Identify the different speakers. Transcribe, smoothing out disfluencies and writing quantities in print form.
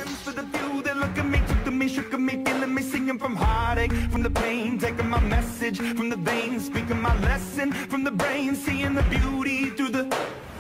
Speaker 1: hands for the view. They look at me, took to me, shook at me, feeling me, singing from heartache, from the pain, taking my message from the veins, speaking my lesson from the brain, seeing the beauty through the